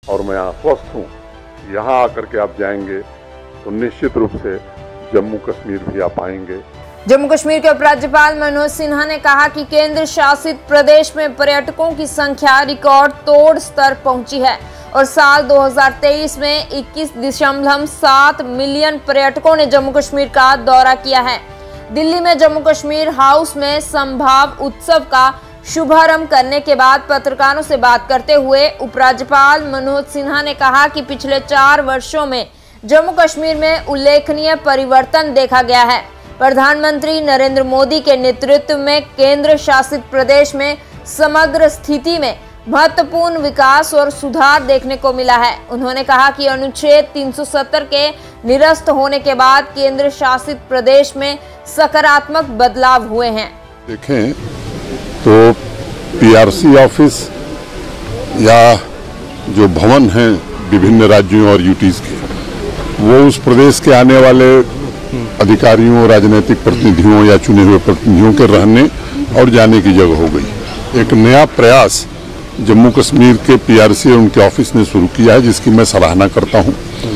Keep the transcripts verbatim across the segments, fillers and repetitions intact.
और मैं आश्वस्त हूँ यहाँ आकर के आप जाएंगे तो निश्चित रूप से जम्मू कश्मीर भी आप आएंगे। जम्मू कश्मीर के उपराज्यपाल मनोज सिन्हा ने कहा कि केंद्र शासित प्रदेश में पर्यटकों की संख्या रिकॉर्ड तोड़ स्तर पहुंची है और साल दो हज़ार तेईस में इक्कीस दशमलव सात मिलियन पर्यटकों ने जम्मू कश्मीर का दौरा किया है। दिल्ली में जम्मू कश्मीर हाउस में संभाव उत्सव का शुभारंभ करने के बाद पत्रकारों से बात करते हुए उपराज्यपाल मनोज सिन्हा ने कहा कि पिछले चार वर्षों में जम्मू कश्मीर में उल्लेखनीय परिवर्तन देखा गया है। प्रधानमंत्री नरेंद्र मोदी के नेतृत्व में केंद्र शासित प्रदेश में समग्र स्थिति में महत्वपूर्ण विकास और सुधार देखने को मिला है। उन्होंने कहा कि अनुच्छेद तीन सौ सत्तर के निरस्त होने के बाद केंद्र शासित प्रदेश में सकारात्मक बदलाव हुए हैं। देखें तो पीआरसी ऑफिस या जो भवन हैं विभिन्न राज्यों और यूटीज के, वो उस प्रदेश के आने वाले अधिकारियों, राजनीतिक प्रतिनिधियों या चुने हुए प्रतिनिधियों के रहने और जाने की जगह हो गई। एक नया प्रयास जम्मू कश्मीर के पीआरसी और उनके ऑफिस ने शुरू किया है, जिसकी मैं सराहना करता हूं।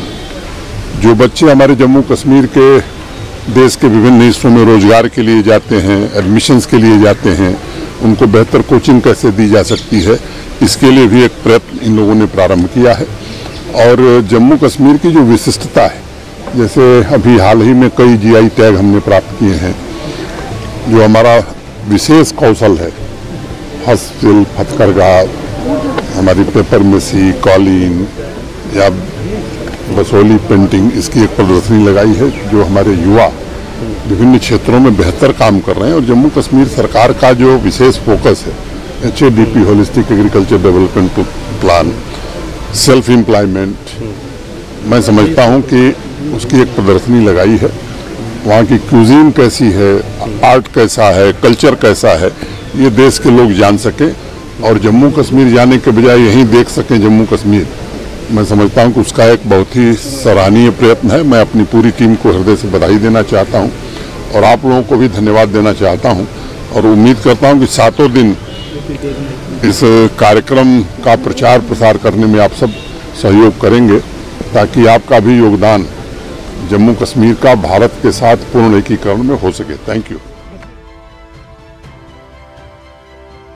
जो बच्चे हमारे जम्मू कश्मीर के देश के विभिन्न हिस्सों में रोजगार के लिए जाते हैं, एडमिशन्स के लिए जाते हैं, उनको बेहतर कोचिंग कैसे दी जा सकती है, इसके लिए भी एक प्रयत्न इन लोगों ने प्रारंभ किया है। और जम्मू कश्मीर की जो विशिष्टता है, जैसे अभी हाल ही में कई जीआई टैग हमने प्राप्त किए हैं, जो हमारा विशेष कौशल है, हस्तशिल्प, हथकरघा, हमारी पेपर मेसी, कॉलिन या बसोली पेंटिंग, इसकी एक प्रदर्शनी लगाई है जो हमारे युवा विभिन्न क्षेत्रों में बेहतर काम कर रहे हैं। और जम्मू कश्मीर सरकार का जो विशेष फोकस है, H A D P holistic agriculture development plan, self employment, मैं समझता हूं कि उसकी एक प्रदर्शनी लगाई है। वहाँ की क्यूजीन कैसी है, आर्ट कैसा है, कल्चर कैसा है, ये देश के लोग जान सकें और जम्मू कश्मीर जाने के बजाय यहीं देख सकें जम्मू कश्मीर। मैं समझता हूं कि उसका एक बहुत ही सराहनीय प्रयत्न है। मैं अपनी पूरी टीम को हृदय से बधाई देना चाहता हूं और आप लोगों को भी धन्यवाद देना चाहता हूं और उम्मीद करता हूं कि सातों दिन इस कार्यक्रम का प्रचार प्रसार करने में आप सब सहयोग करेंगे, ताकि आपका भी योगदान जम्मू कश्मीर का भारत के साथ पूर्ण एकीकरण में हो सके। Thank you.